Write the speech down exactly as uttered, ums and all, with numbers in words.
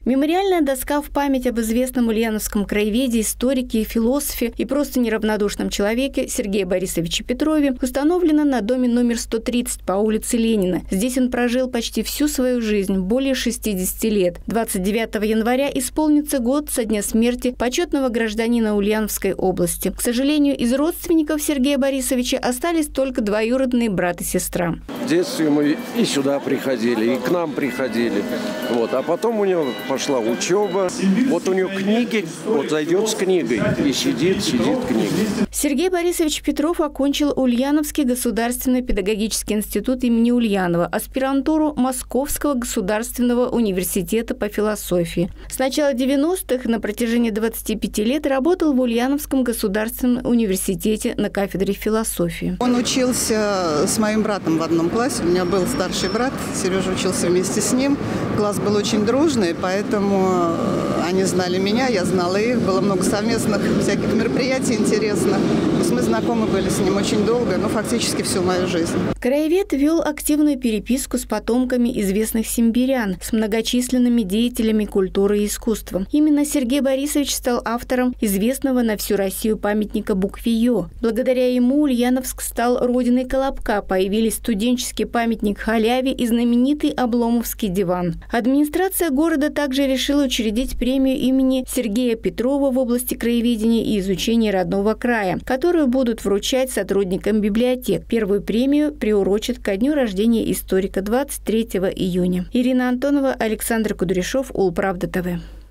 Мемориальная доска в память об известном ульяновском краеведе, историке, философе и просто неравнодушном человеке Сергее Борисовиче Петрове установлена на доме номер сто тридцать по улице Ленина. Здесь он прожил почти всю свою жизнь, более шестидесяти лет. двадцать девятого января исполнится год со дня смерти почетного гражданина Ульяновской области. К сожалению, из родственников Сергея Борисовича остались только двоюродные брат и сестра. В детстве мы и сюда приходили, и к нам приходили. Вот. А потом у него пошла учеба. Вот у него книги, вот зайдет с книгой и сидит, сидит книга. Сергей Борисович Петров окончил Ульяновский государственный педагогический институт имени Ульянова, аспирантуру Московского государственного университета по философии. С начала девяностых на протяжении двадцати пяти лет работал в Ульяновском государственном университете на кафедре философии. Он учился с моим братом в одном классе. У меня был старший брат, Сережа учился вместе с ним. Класс был очень дружный, поэтому они знали меня, я знала их. Было много совместных всяких мероприятий интересных. То есть мы знакомы были с ним очень долго, ну, фактически всю мою жизнь. Краевед вел активную переписку с потомками известных симбирян, с многочисленными деятелями культуры и искусства. Именно Сергей Борисович стал автором известного на всю Россию памятника букве «Ё». Благодаря ему Ульяновск стал родиной Колобка, появились студенческий памятник халяве и знаменитый Обломовский диван. Администрация города также решила учредить премию имени Сергея Петрова в области краеведения и изучения родного края, которую будут вручать сотрудникам библиотек. Первую премию приурочат ко дню рождения историка двадцать третьего июня. Ирина Антонова, Александр Кудряшов, Улправда ТВ.